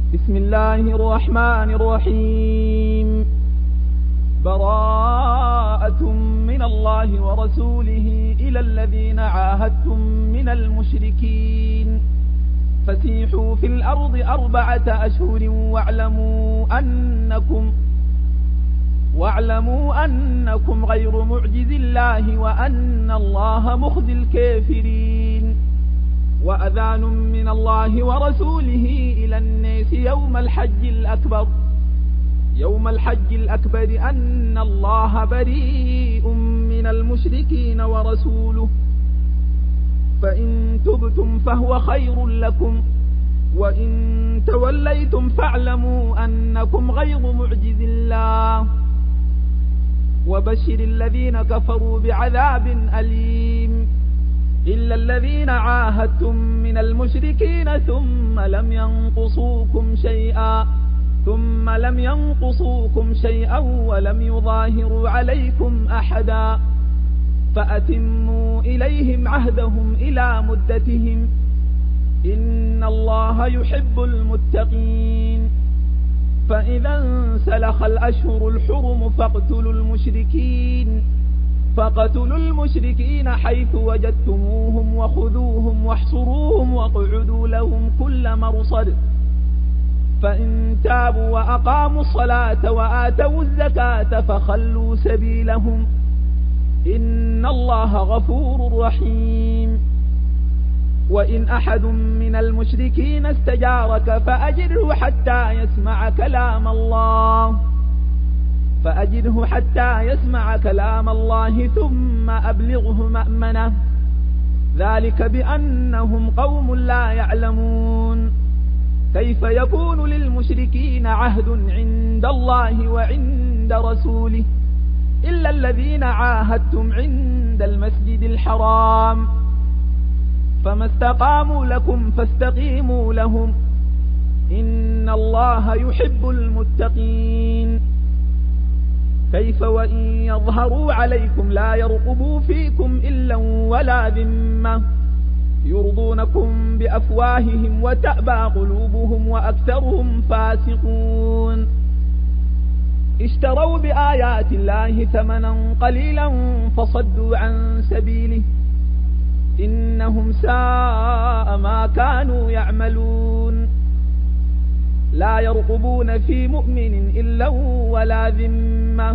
بسم الله الرحمن الرحيم. براءة من الله ورسوله إلى الذين عاهدتم من المشركين فسيحوا في الأرض 4 أشهر واعلموا أنكم غير معجز الله وأن الله مخزي الكافرين. وأذان من الله ورسوله إلى الناس يوم الحج الأكبر أن الله بريء من المشركين ورسوله، فإن تبتم فهو خير لكم، وإن توليتم فاعلموا أنكم غير معجز الله. وبشر الذين كفروا بعذاب أليم إلا الذين عاهدتم من المشركين ثم لم ينقصوكم شيئا ولم يظاهروا عليكم أحدا فأتموا إليهم عهدهم إلى مدتهم إن الله يحب المتقين. فإذا انسلخ الأشهر الحرم فاقتلوا المشركين حيث وجدتموهم وخذوهم واحصروهم واقعدوا لهم كل مرصد، فإن تابوا وأقاموا الصلاة وآتوا الزكاة فخلوا سبيلهم إن الله غفور رحيم. وإن أحد من المشركين استجارك فأجره حتى يسمع كلام الله ثم أبلغه مأمنه، ذلك بأنهم قوم لا يعلمون. كيف يكون للمشركين عهد عند الله وعند رسوله إلا الذين عاهدتم عند المسجد الحرام، فما استقاموا لكم فاستقيموا لهم إن الله يحب المتقين. كيف وإن يظهروا عليكم لا يرقبوا فيكم إلا ولا ذمة يرضونكم بأفواههم وتأبى قلوبهم وأكثرهم فاسقون. اشتروا بآيات الله ثمنا قليلا فصدوا عن سبيله إنهم ساء ما كانوا يعملون. لا يرقبون في مؤمن إلا ولا ذمة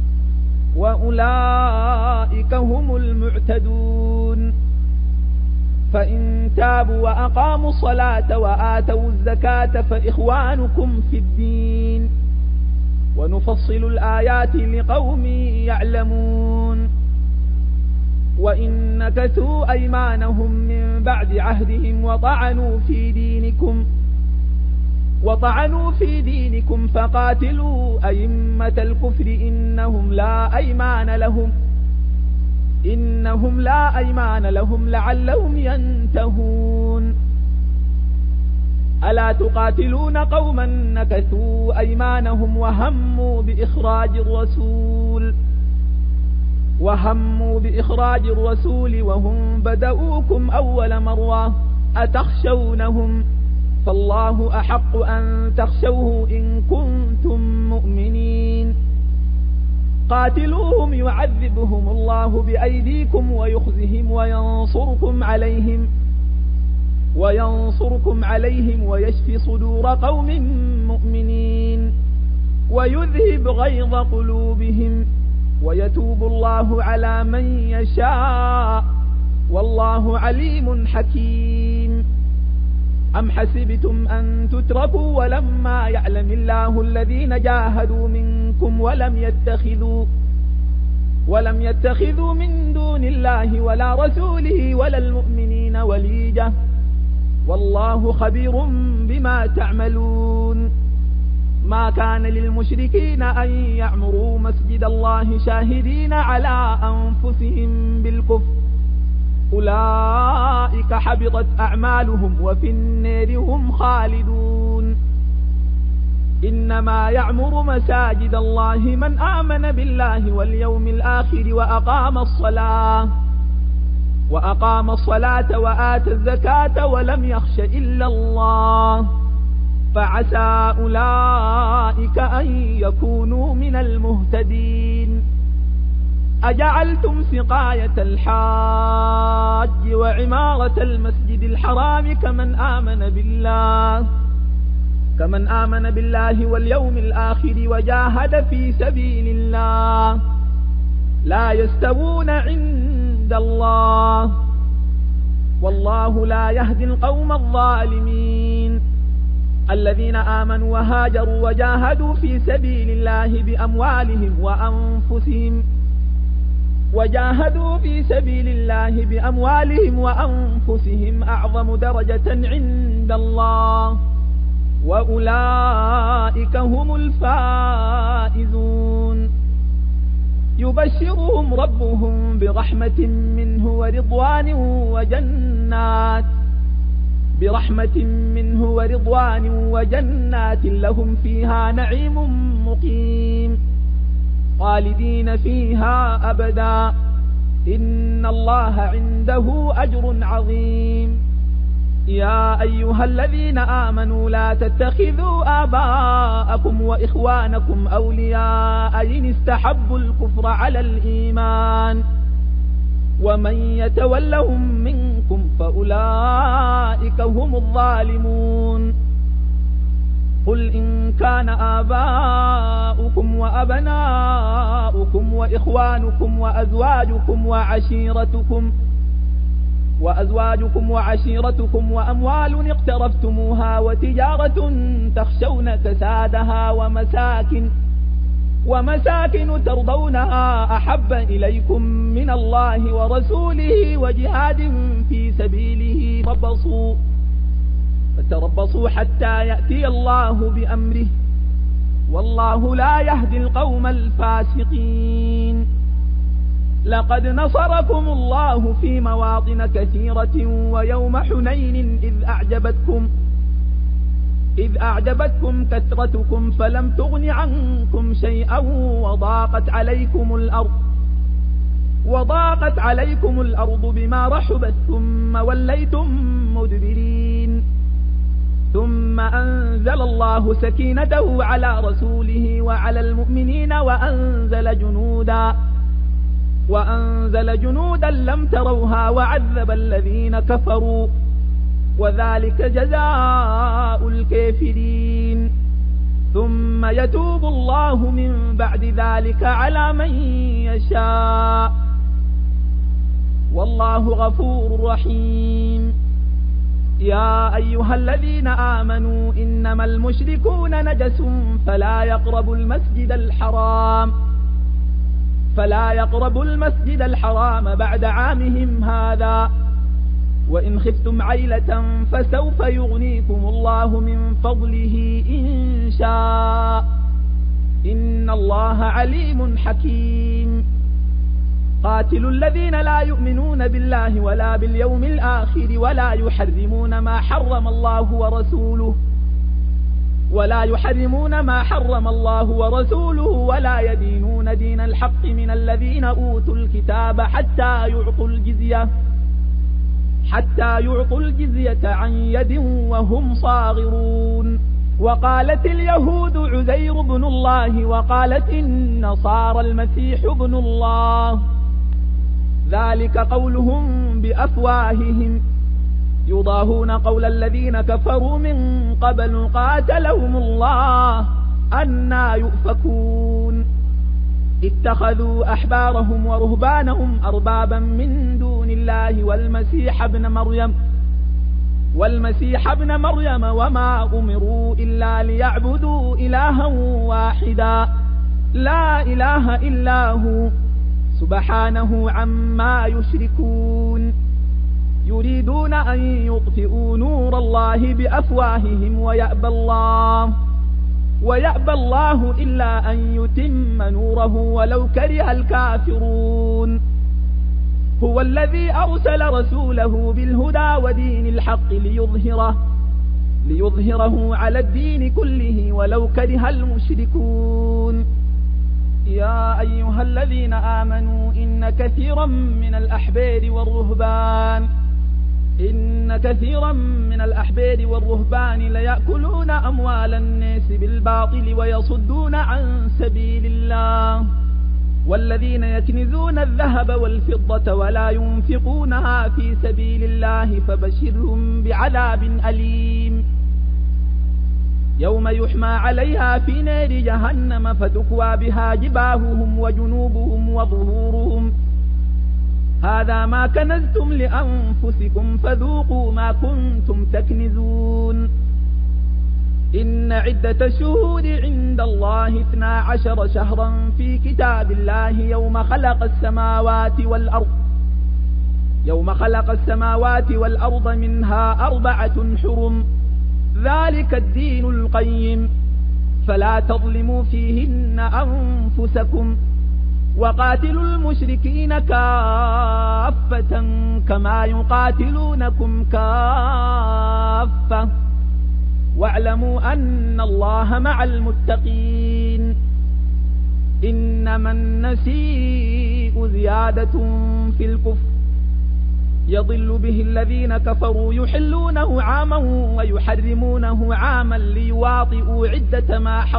وأولئك هم المعتدون. فإن تابوا وأقاموا الصلاة وآتوا الزكاة فإخوانكم في الدين ونفصل الآيات لقوم يعلمون. وإن نكثوا أيمانهم من بعد عهدهم وطعنوا في دينكم فقاتلوا أئمة الكفر إنهم لا أيمان لهم لعلهم ينتهون. ألا تقاتلون قوما نكثوا أيمانهم وهموا بإخراج الرسول وهم بدؤوكم أول مرة أتخشونهم فالله أحق أن تخشوه إن كنتم مؤمنين. قاتلوهم يعذبهم الله بأيديكم ويخزهم وينصركم عليهم ويشفي صدور قوم مؤمنين ويذهب غيظ قلوبهم ويتوب الله على من يشاء والله عليم حكيم. أم حسبتم أن تتركوا ولما يعلم الله الذين جاهدوا منكم ولم يتخذوا من دون الله ولا رسوله ولا المؤمنين وليجة والله خبير بما تعملون. ما كان للمشركين أن يعمروا مسجد الله شاهدين على أنفسهم بالكفر أولئك حبطت أعمالهم وفي النار هم خالدون. إنما يعمر مساجد الله من آمن بالله واليوم الآخر وأقام الصلاة وآتى الزكاة ولم يخش إلا الله فعسى أولئك أن يكونوا من المهتدين. أجعلتم سقاية الحاج وعمارة المسجد الحرام كمن آمن بالله واليوم الآخر وجاهد في سبيل الله لا يستوون عند الله والله لا يهدي القوم الظالمين. الذين آمنوا وهاجروا وجاهدوا في سبيل الله بأموالهم وأنفسهم أعظم درجة عند الله وأولئك هم الفائزون. يبشرهم ربهم برحمة منه ورضوان وجنات لهم فيها نعيم مقيم خالدين فيها أبدا إن الله عنده أجر عظيم. يا أيها الذين آمنوا لا تتخذوا آباءكم وإخوانكم أولياء إن استحبوا الكفر على الإيمان ومن يتولهم منكم فأولئك هم الظالمون. قل إن كان آباؤكم وأبناؤكم وإخوانكم وأزواجكم وعشيرتكم وأموال اقترفتموها وتجارة تخشون كسادها ومساكن ترضونها أحب إليكم من الله ورسوله وجهاد في سبيله فتربصوا حتى يأتي الله بأمره والله لا يهدي القوم الفاسقين. لقد نصركم الله في مواطن كثيرة ويوم حنين إذ أعجبتكم كثرتكم فلم تغن عنكم شيئا وضاقت عليكم الأرض بما رحبت ثم وليتم مدبرين. ثم أنزل الله سكينته على رسوله وعلى المؤمنين وأنزل جنودا لم تروها وعذب الذين كفروا وذلك جزاء الكافرين. ثم يتوب الله من بعد ذلك على من يشاء والله غفور رحيم. يا أيها الذين آمنوا إنما المشركون نجس فلا يقربوا المسجد الحرام بعد عامهم هذا وإن خفتم عيلة فسوف يغنيكم الله من فضله إن شاء إن الله عليم حكيم. قاتلوا الذين لا يؤمنون بالله ولا باليوم الآخر ولا يحرمون ما حرم الله ورسوله ولا يدينون دين الحق من الذين أوتوا الكتاب حتى يعطوا الجزية عن يد وهم صاغرون. وقالت اليهود عزير بن الله وقالت النصارى المسيح ابن الله ذلك قولهم بأفواههم يضاهون قول الذين كفروا من قبل قاتلهم الله أنى يؤفكون. اتخذوا أحبارهم ورهبانهم أربابا من دون الله والمسيح ابن مريم وما أمروا إلا ليعبدوا إلها واحدا لا إله إلا هو سبحانه عما يشركون. يريدون أن يطفئوا نور الله بأفواههم ويأبى الله إلا أن يتم نوره ولو كره الكافرون. هو الذي أرسل رسوله بالهدى ودين الحق ليظهره على الدين كله ولو كره المشركون. يا أيها الذين آمنوا إن كثيرا من الأحبار إن كثيرا من الأحبار والرهبان ليأكلون أموال الناس بالباطل ويصدون عن سبيل الله والذين يكنزون الذهب والفضة ولا ينفقونها في سبيل الله فبشرهم بعذاب أليم يوم يحمى عليها في نار جهنم فتكوى بها جباههم وجنوبهم وظهورهم هذا ما كنزتم لأنفسكم فذوقوا ما كنتم تكنزون إن عدة الشهور عند الله 12 شهرا في كتاب الله يوم خلق السماوات والأرض منها 4 حرم ذلك الدين القيم فلا تظلموا فيهن أنفسكم وقاتلوا المشركين كافة كما يقاتلونكم كافة واعلموا أن الله مع المتقين إنما النسيء زيادة في الكفر يضل به الذين كفروا يحلونه عاما ويحرمونه عاما ليواطئوا عدة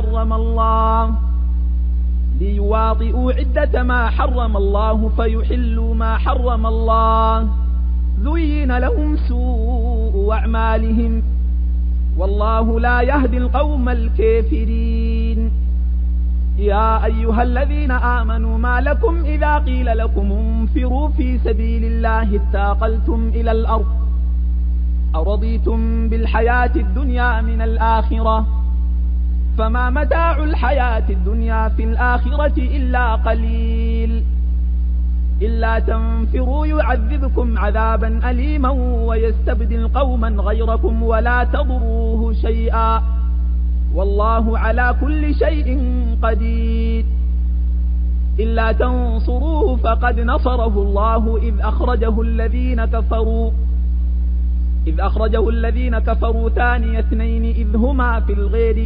ما حرم الله فيحلوا ما حرم الله زين لهم سوء أعمالهم والله لا يهدي القوم الكافرين يا أيها الذين آمنوا ما لكم إذا قيل لكم انفروا في سبيل الله اثاقلتم إلى الأرض أرضيتم بالحياة الدنيا من الآخرة فما متاع الحياة الدنيا في الآخرة إلا قليل إلا تنفروا يعذبكم عذابا أليما ويستبدل قوما غيركم ولا تضروه شيئا والله على كل شيء قدير إلا تنصروه فقد نصره الله إذ أخرجه الذين كفروا ثاني اثنين إذ هما في الغير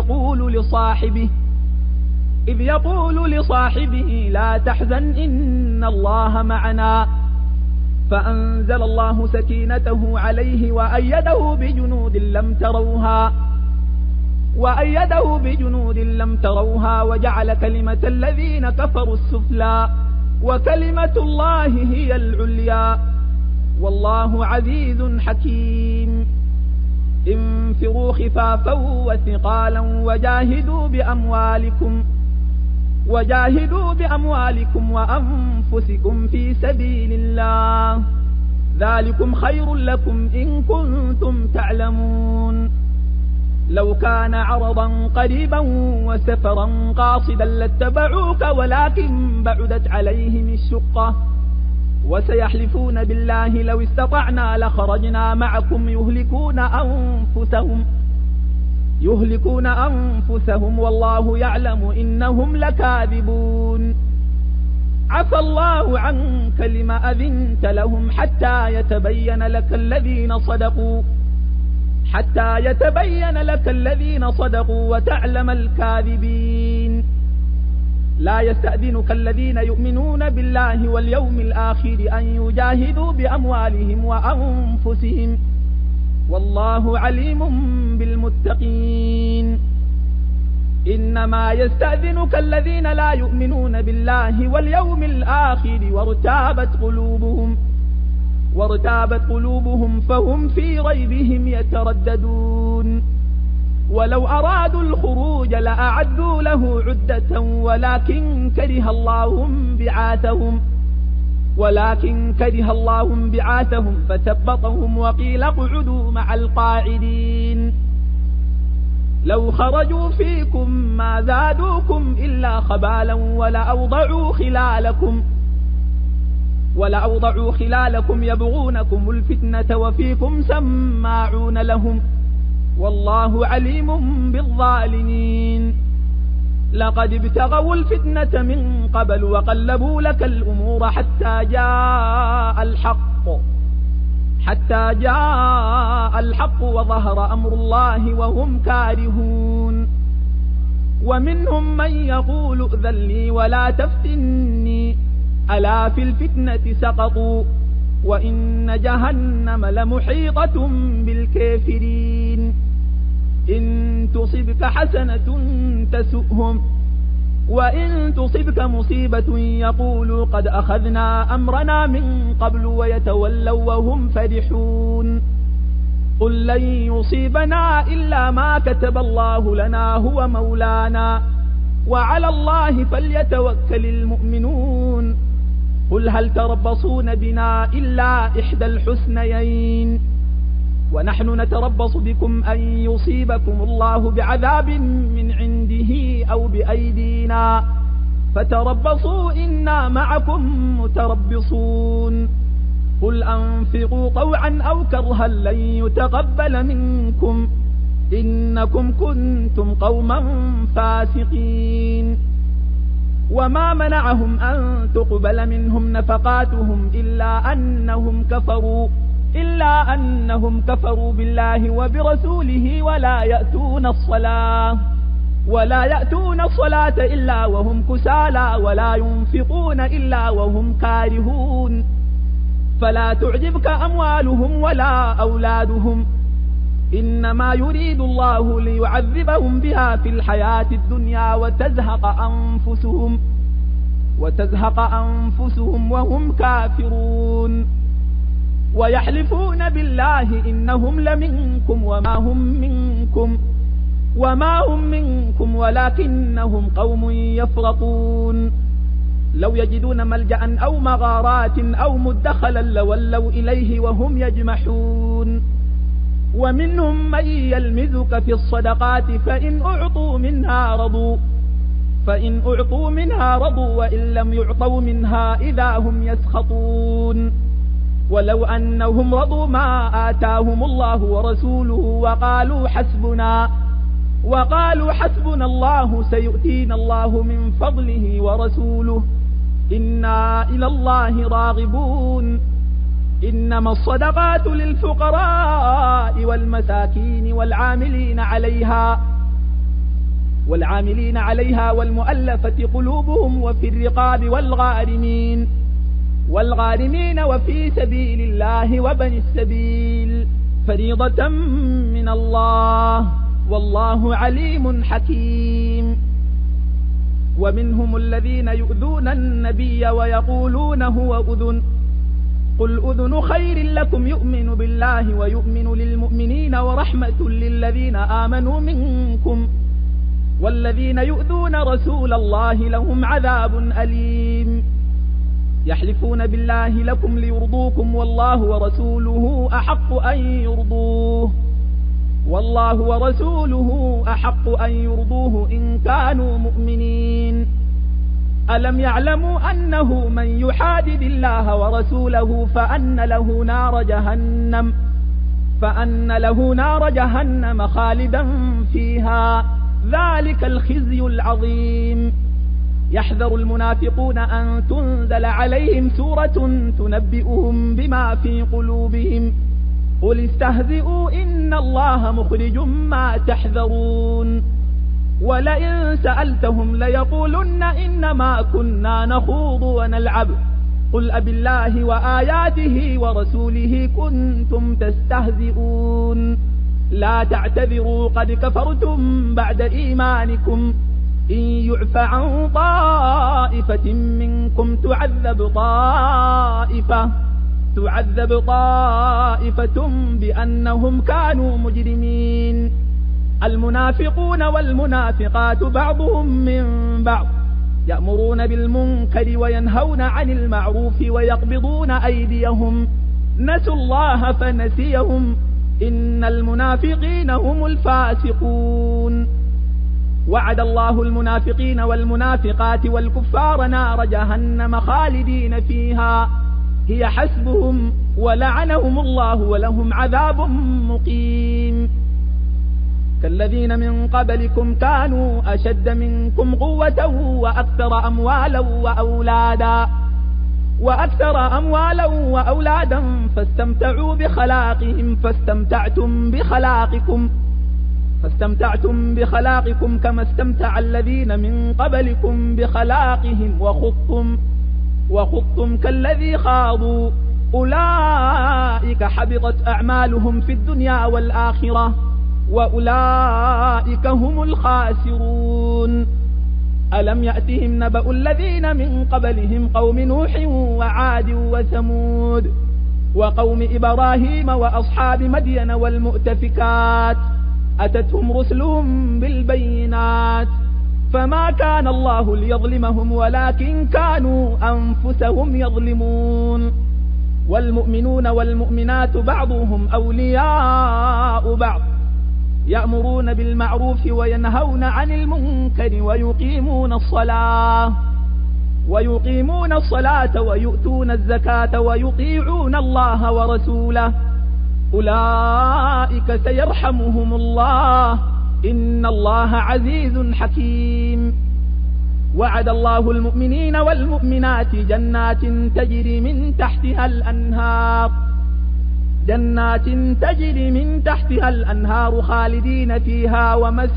إذ يقول لصاحبه لا تحزن إن الله معنا فأنزل الله سكينته عليه وأيده بجنود لم تروها وجعل كلمة الذين كفروا السفلى وكلمة الله هي العليا والله عزيز حكيم انفروا خفافا وثقالا وجاهدوا بأموالكم وأنفسكم في سبيل الله ذلكم خير لكم إن كنتم تعلمون لو كان عرضا قريبا وسفرا قاصدا لاتبعوك ولكن بعدت عليهم الشقة وسيحلفون بالله لو استطعنا لخرجنا معكم يهلكون أنفسهم والله يعلم إنهم لكاذبون عفى الله عنك لما أذنت لهم حتى يتبين لك الذين صدقوا وتعلم الكاذبين لا يستأذنك الذين يؤمنون بالله واليوم الآخر أن يجاهدوا بأموالهم وأنفسهم والله عليم بالمتقين إنما يستأذنك الذين لا يؤمنون بالله واليوم الآخر وارتابت قلوبهم فهم في ريبهم يترددون ولو أرادوا الخروج لأعدوا له عدة ولكن كره الله بعاثهم فثبطهم وقيل اقعدوا مع القاعدين لو خرجوا فيكم ما زادوكم إلا خبالا ولأوضعوا خلالكم يبغونكم الفتنة وفيكم سماعون لهم والله عليم بالظالمين لقد ابتغوا الفتنة من قبل وقلبوا لك الأمور حتى جاء الحق وظهر أمر الله وهم كارهون ومنهم من يقول ائذن لي ولا تفتني ألا في الفتنة سقطوا وإن جهنم لمحيطة بالكافرين إن تصبك حسنة تسؤهم وإن تصبك مصيبة يقولوا قد أخذنا أمرنا من قبل ويتولوا وهم فرحون قل لن يصيبنا إلا ما كتب الله لنا هو مولانا وعلى الله فليتوكل المؤمنون قل هل تربصون بنا إلا إحدى الحسنيين ونحن نتربص بكم أن يصيبكم الله بعذاب من عنده أو بأيدينا فتربصوا إنا معكم متربصون قل أنفقوا طوعا أو كرها لن يتقبل منكم إنكم كنتم قوما فاسقين وما منعهم أن تقبل منهم نفقاتهم إلا أنهم كفروا بالله وبرسوله ولا يأتون الصلاة إلا وهم كسالى ولا ينفقون إلا وهم كارهون فلا تعجبك أموالهم ولا أولادهم إنما يريد الله ليعذبهم بها في الحياة الدنيا وتزهق أنفسهم وهم كافرون ويحلفون بالله إنهم لمنكم وما هم منكم ولكنهم قوم يفرقون لو يجدون ملجأ أو مغارات أو مدخلا لولوا إليه وهم يجمحون ومنهم من يلمزك في الصدقات فإن أعطوا منها رضوا وإن لم يعطوا منها إذا هم يسخطون ولو أنهم رضوا ما آتاهم الله ورسوله وقالوا حسبنا الله سيؤتينا الله من فضله ورسوله إنا إلى الله راغبون إنما الصدقات للفقراء والمساكين والعاملين عليها والمؤلفة قلوبهم وفي الرقاب والغارمين وفي سبيل الله وبن السبيل فريضة من الله والله عليم حكيم ومنهم الذين يؤذون النبي ويقولون هو أذن قل أذن خير لكم يؤمن بالله ويؤمن للمؤمنين ورحمة للذين آمنوا منكم والذين يؤذون رسول الله لهم عذاب أليم يحلفون بالله لكم ليرضوكم والله ورسوله أحق أن يرضوه إن كانوا مؤمنين ألم يعلموا أنه من يحادد الله ورسوله فأن له نار جهنم خالدا فيها ذلك الخزي العظيم يحذر المنافقون أن تنزل عليهم سورة تنبئهم بما في قلوبهم قل استهزئوا إن الله مخرج ما تحذرون ولئن سألتهم ليقولن إنما كنا نخوض ونلعب قل أبالله وآياته ورسوله كنتم تستهزئون لا تعتذروا قد كفرتم بعد إيمانكم إن يعف عن طائفة منكم تعذب طائفة بأنهم كانوا مجرمين المنافقون والمنافقات بعضهم من بعض يأمرون بالمنكر وينهون عن المعروف ويقبضون أيديهم نسوا الله فنسيهم إن المنافقين هم الفاسقون وعد الله المنافقين والمنافقات والكفار نار جهنم خالدين فيها هي حسبهم ولعنهم الله ولهم عذاب مقيم كالذين من قبلكم كانوا أشد منكم قوة وأكثر أموالا وأولادا فاستمتعوا بخلاقكم كما استمتع الذين من قبلكم بخلاقهم وخضتم كالذي خاضوا أولئك حبطت أعمالهم في الدنيا والآخرة وأولئك هم الخاسرون. ألم يأتهم نبأ الذين من قبلهم قوم نوح وعاد وثمود وقوم إبراهيم وأصحاب مدين والمؤتفكات أتتهم رسلهم بالبينات فما كان الله ليظلمهم ولكن كانوا أنفسهم يظلمون. والمؤمنون والمؤمنات بعضهم أولياء بعض يأمرون بالمعروف وينهون عن المنكر ويقيمون الصلاة ويؤتون الزكاة ويطيعون الله ورسوله أولئك سيرحمهم الله إن الله عزيز حكيم. وعد الله المؤمنين والمؤمنات جنات تجري من تحتها الأنهار خالدين فيها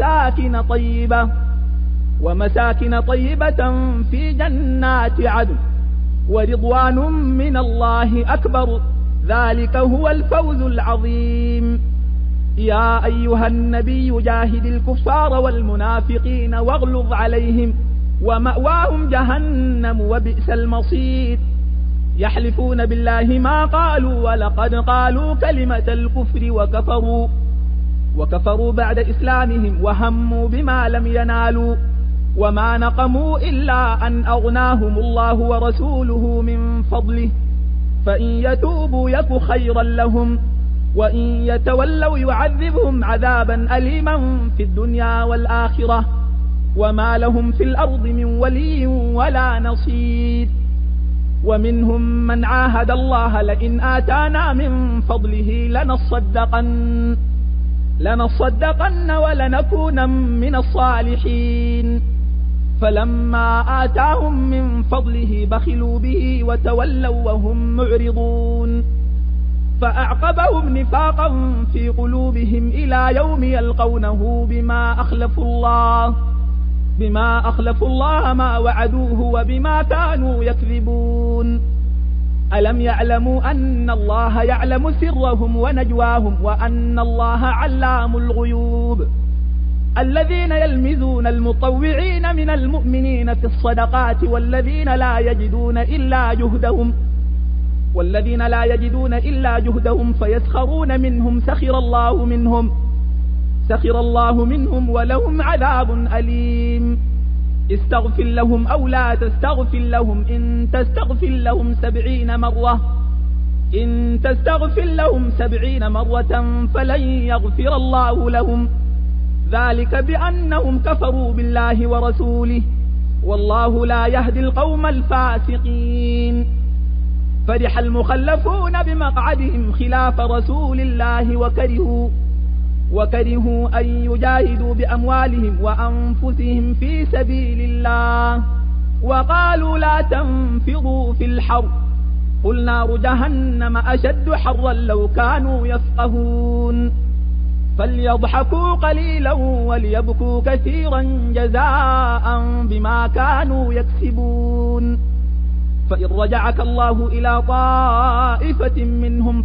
ومساكن طيبة في جنات عدن ورضوان من الله أكبر ذلك هو الفوز العظيم. يا أيها النبي جاهد الكفار والمنافقين واغلظ عليهم ومأواهم جهنم وبئس المصير. يحلفون بالله ما قالوا ولقد قالوا كلمة الكفر وكفروا بعد إسلامهم وهموا بما لم ينالوا وما نقموا إلا أن أغناهم الله ورسوله من فضله فإن يتوبوا يك خيرا لهم وإن يتولوا يعذبهم عذابا أليما في الدنيا والآخرة وما لهم في الأرض من ولي ولا نصير. ومنهم من عاهد الله لئن آتانا من فضله لنصدقن ولنكونن من الصالحين فلما آتاهم من فضله بخلوا به وتولوا وهم معرضون فأعقبهم نفاقا في قلوبهم إلى يوم يلقونه بما أخلفوا الله ما وعدوه وبما كانوا يكذبون. ألم يعلموا أن الله يعلم سرهم ونجواهم وأن الله علام الغيوب. الذين يلمزون المطوعين من المؤمنين في الصدقات والذين لا يجدون إلا جهدهم فيسخرون منهم سخر الله منهم ولهم عذاب أليم. استغفر لهم أو لا تستغفر لهم إن تستغفر لهم 70 مرة فلن يغفر الله لهم ذلك بأنهم كفروا بالله ورسوله والله لا يهدي القوم الفاسقين. فرح المخلفون بمقعدهم خلاف رسول الله وكرهوا أن يجاهدوا بأموالهم وأنفسهم في سبيل الله وقالوا لا تنفروا في الحر قل نار جهنم أشد حرا لو كانوا يفقهون. فليضحكوا قليلا وليبكوا كثيرا جزاء بما كانوا يكسبون. فإن رجعك الله إلى طائفة منهم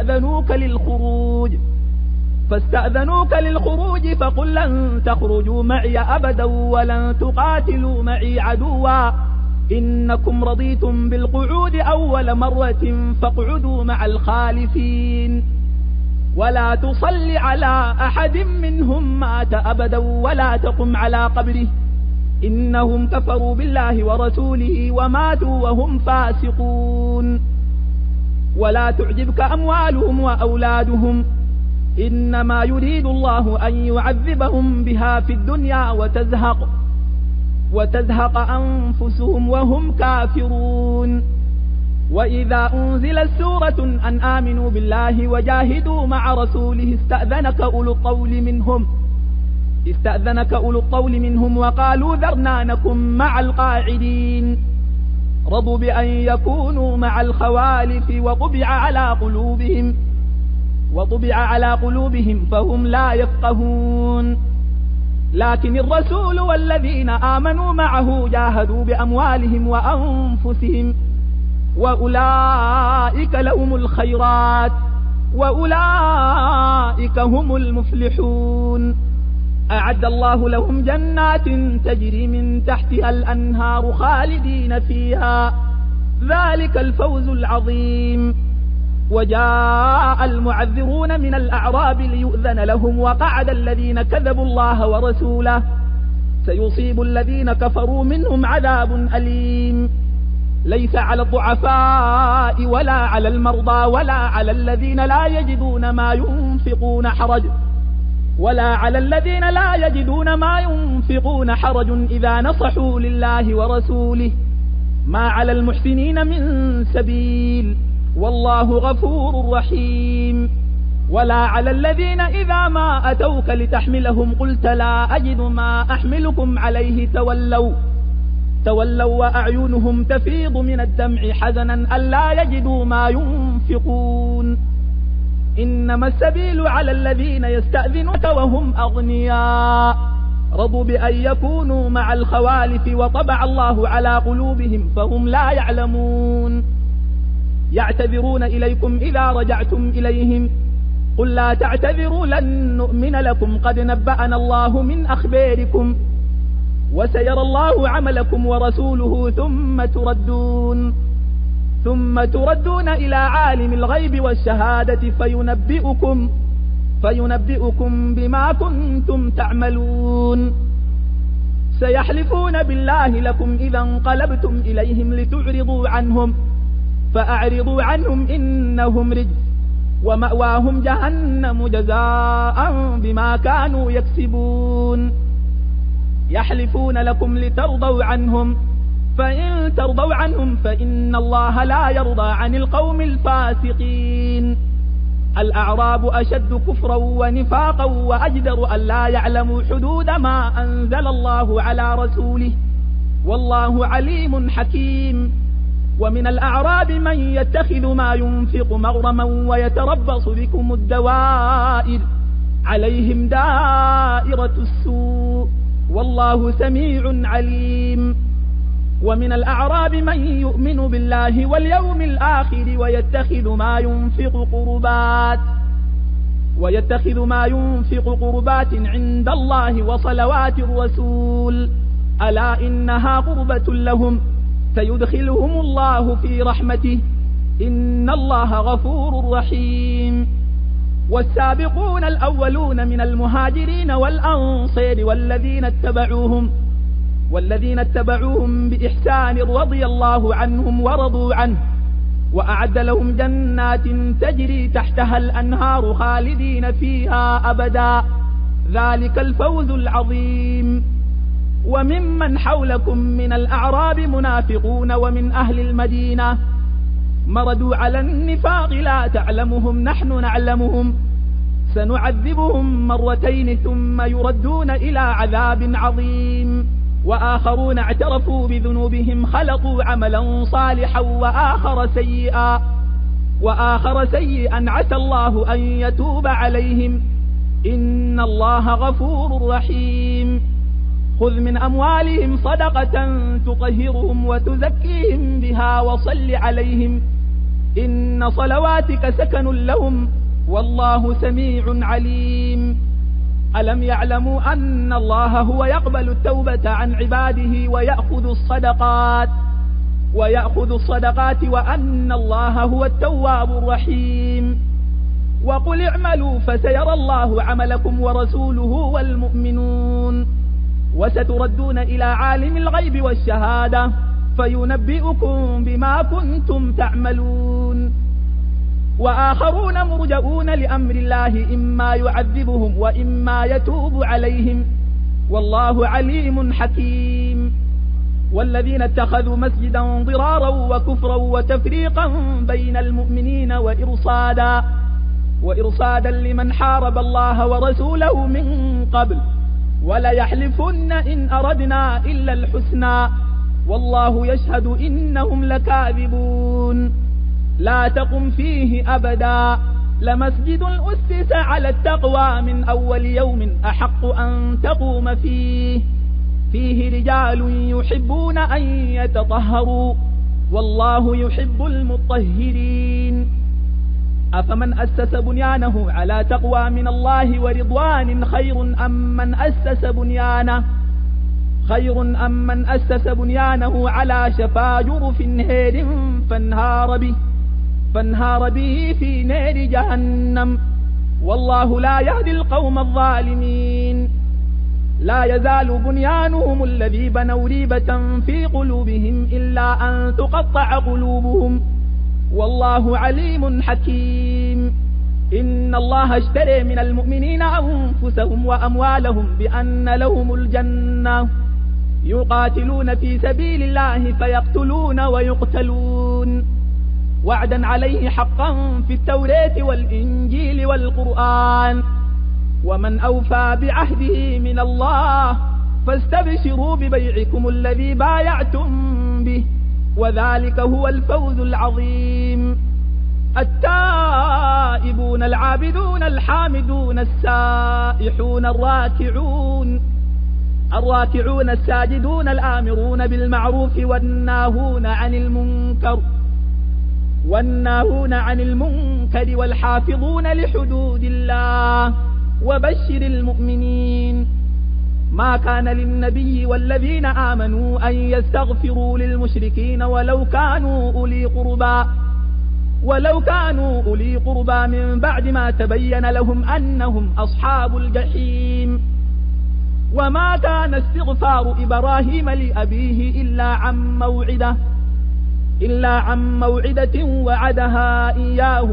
فاستأذنوك للخروج فقل لن تخرجوا معي أبدا ولن تقاتلوا معي عدوا إنكم رضيتم بالقعود أول مرة فاقعدوا مع الخالفين ولا تصل على أحد منهم مات أبدا ولا تقم على قبره إنهم كفروا بالله ورسوله وماتوا وهم فاسقون. ولا تعجبك أموالهم وأولادهم إنما يريد الله أن يعذبهم بها في الدنيا وتزهق أنفسهم وهم كافرون. وإذا أنزلت سورة أن آمنوا بالله وجاهدوا مع رسوله استأذنك أولو الطول منهم وقالوا ذرنا نكن مع القاعدين رضوا بأن يكونوا مع الخوالف وطبع على قلوبهم فهم لا يفقهون. لكن الرسول والذين آمنوا معه جاهدوا بأموالهم وأنفسهم وأولئك لهم الخيرات وأولئك هم المفلحون. أعد الله لهم جنات تجري من تحتها الأنهار خالدين فيها، ذلك الفوز العظيم. وجاء المعذرون من الأعراب ليؤذن لهم وقعد الذين كذبوا الله ورسوله، سيصيب الذين كفروا منهم عذاب أليم. ليس على الضعفاء ولا على المرضى ولا على الذين لا يجدون ما ينفقون حرج حرج إذا نصحوا لله ورسوله، ما على المحسنين من سبيل، والله غفور رحيم. ولا على الذين إذا ما أتوك لتحملهم قلت لا أجد ما أحملكم عليه تولوا وأعينهم تفيض من الدمع حزنا ألا يجدوا ما ينفقون. إنما السبيل على الذين يستأذنونك وهم أغنياء رضوا بأن يكونوا مع الخوالف وطبع الله على قلوبهم فهم لا يعلمون. يعتذرون إليكم إذا رجعتم إليهم قل لا تعتذروا لن نؤمن لكم قد نبأنا الله من أخباركم وسيرى الله عملكم ورسوله ثم تردون إلى عالم الغيب والشهادة فينبئكم بما كنتم تعملون. سيحلفون بالله لكم إذا انقلبتم إليهم لتعرضوا عنهم فأعرضوا عنهم إنهم رجس ومأواهم جهنم جزاء بما كانوا يكسبون. يحلفون لكم لترضوا عنهم فإن ترضوا عنهم فإن الله لا يرضى عن القوم الفاسقين. الأعراب أشد كفرا ونفاقا وأجدر أن لا يعلموا حدود ما أنزل الله على رسوله، والله عليم حكيم. ومن الأعراب من يتخذ ما ينفق مغرما ويتربص بكم الدوائر عليهم دائرة السوء والله سميع عليم. ومن الأعراب من يؤمن بالله واليوم الآخر ويتخذ ما ينفق قربات عند الله وصلوات الرسول، ألا إنها قربة لهم سيدخلهم الله في رحمته إن الله غفور رحيم. والسابقون الأولون من المهاجرين والأنصار والذين اتبعوهم بإحسان رضي الله عنهم ورضوا عنه وأعد لهم جنات تجري تحتها الأنهار خالدين فيها أبدا، ذلك الفوز العظيم. وممن حولكم من الأعراب منافقون ومن أهل المدينة مردوا على النفاق لا تعلمهم نحن نعلمهم سنعذبهم مرتين ثم يردون إلى عذاب عظيم. وآخرون اعترفوا بذنوبهم خلطوا عملا صالحا وآخر سيئا عسى الله أن يتوب عليهم إن الله غفور رحيم. خذ من أموالهم صدقة تطهرهم وتزكيهم بها وصل عليهم إن صلواتك سكن لهم والله سميع عليم. ألم يعلموا أن الله هو يقبل التوبة عن عباده ويأخذ الصدقات وأن الله هو التواب الرحيم. وقل اعملوا فسيرى الله عملكم ورسوله والمؤمنون وستردون إلى عالم الغيب والشهادة فينبئكم بما كنتم تعملون. وآخرون مرجؤون لأمر الله إما يعذبهم وإما يتوب عليهم والله عليم حكيم. والذين اتخذوا مسجدا ضرارا وكفرا وتفريقا بين المؤمنين وإرصادا لمن حارب الله ورسوله من قبل وليحلفن إن أردنا إلا الحسنى والله يشهد إنهم لكاذبون. لا تقم فيه أبدا لمسجد أسس على التقوى من أول يوم أحق أن تقوم فيه رجال يحبون أن يتطهروا والله يحب المطهرين. أفمن أسس بنيانه على تقوى من الله ورضوان خير أم من أسس بنيانه على شفا جرف نهر فانهار به في نار جهنم والله لا يهدي القوم الظالمين. لا يزال بنيانهم الذي بنوا ريبة في قلوبهم إلا أن تقطع قلوبهم والله عليم حكيم. إن الله اشترى من المؤمنين أنفسهم وأموالهم بأن لهم الجنة يقاتلون في سبيل الله فيقتلون ويقتلون وعدا عليه حقا في التوراة والإنجيل والقرآن ومن أوفى بعهده من الله فاستبشروا ببيعكم الذي بايعتم به وذلك هو الفوز العظيم. التائبون العابدون الحامدون السائحون الراكعون الساجدون الآمرون بالمعروف والناهون عن المنكر والحافظون لحدود الله وبشر المؤمنين. ما كان للنبي والذين آمنوا أن يستغفروا للمشركين ولو كانوا أولي قربى من بعد ما تبين لهم أنهم أصحاب الجحيم. وما كان استغفار إبراهيم لأبيه إلا عن موعدة وعدها إياه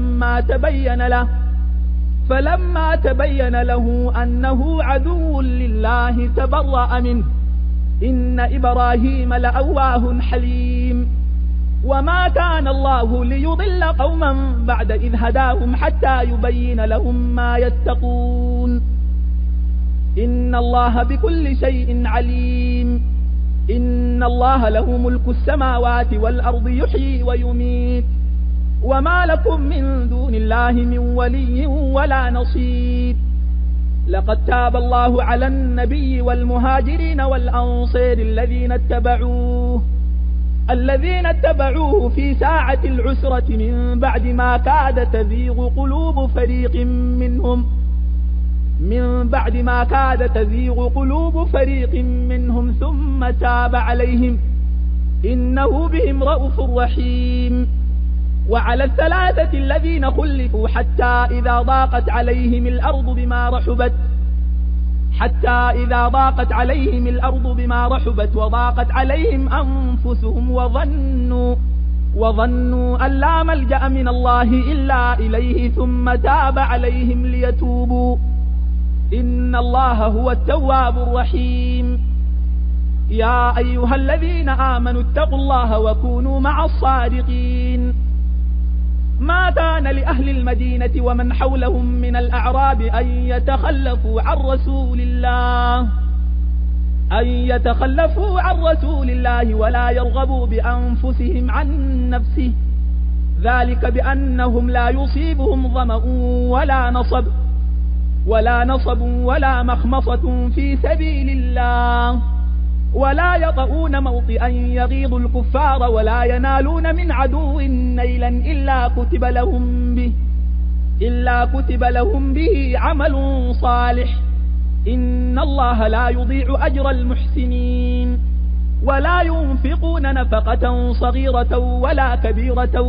فلما تبين له أنه عدو لله تبرأ منه إن إبراهيم لأواه حليم. وما كان الله ليضل قوما بعد إذ هداهم حتى يبين لهم ما يتقون إن الله بكل شيء عليم. إن الله له ملك السماوات والأرض يحيي ويميت وما لكم من دون الله من ولي ولا نصير. لقد تاب الله على النبي والمهاجرين والأنصار الذين اتبعوه في ساعة العسرة من بعد ما كاد تزيغ قلوب فريق منهم ثم تاب عليهم إنه بهم رءوف رحيم. وعلى الثلاثة الذين خلفوا حتى إذا ضاقت عليهم الأرض بما رحبت وضاقت عليهم أنفسهم وظنوا أن لا ملجأ من الله إلا إليه ثم تاب عليهم ليتوبوا إن الله هو التواب الرحيم. يا أيها الذين آمنوا اتقوا الله وكونوا مع الصادقين. ما كان لأهل المدينة ومن حولهم من الأعراب أن يتخلفوا عن رسول الله ولا يرغبوا بأنفسهم عن نفسه ذلك بأنهم لا يصيبهم ظمأ ولا نصب ولا مخمصة في سبيل الله ولا يطؤون موطئا يغيظ الكفار ولا ينالون من عدو نيلا إلا كتب لهم به عمل صالح إن الله لا يضيع أجر المحسنين. ولا ينفقون نفقة صغيرة ولا كبيرة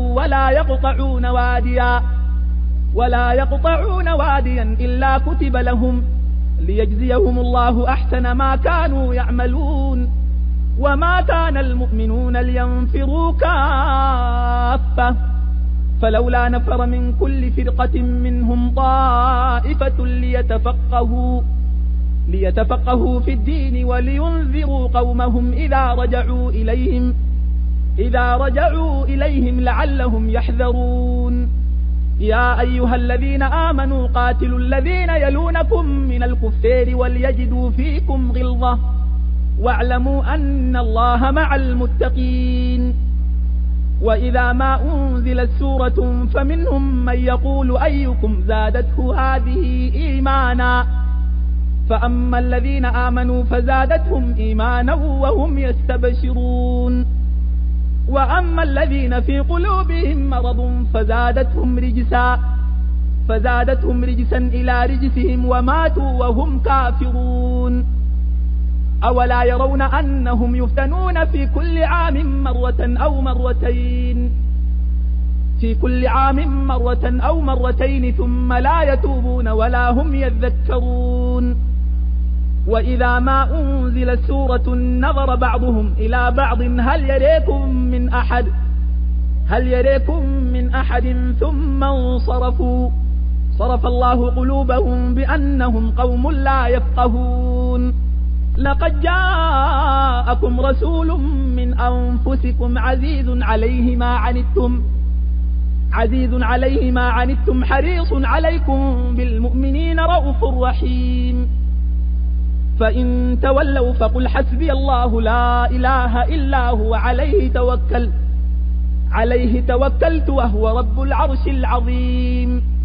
ولا يقطعون واديا إلا كتب لهم ليجزيهم الله أحسن ما كانوا يعملون. وما كان المؤمنون لينفروا كافة فلولا نفر من كل فرقة منهم طائفة ليتفقهوا في الدين ولينذروا قومهم إذا رجعوا إليهم لعلهم يحذرون. يا أيها الذين آمنوا قاتلوا الذين يلونكم من الكفار وليجدوا فيكم غلظة واعلموا أن الله مع المتقين. وإذا ما أنزلت سورة فمنهم من يقول أيكم زادته هذه إيمانا فأما الذين آمنوا فزادتهم إيمانا وهم يستبشرون. وأما الذين في قلوبهم مرض فزادتهم رجسا إلى رجسهم وماتوا وهم كافرون. أولا يرون أنهم يفتنون في كل عام مرة أو مرتين ثم لا يتوبون ولا هم يذكرون. وإذا ما أنزلت سورة نظر بعضهم إلى بعض هل يريكم من أحد ثم انصرفوا صرف الله قلوبهم بأنهم قوم لا يفقهون. لقد جاءكم رسول من أنفسكم عزيز عليه ما عنتم حريص عليكم بالمؤمنين رؤوف رحيم. فإن تولوا فقل حسبي الله لا إله إلا هو عليه توكلت وهو رب العرش العظيم.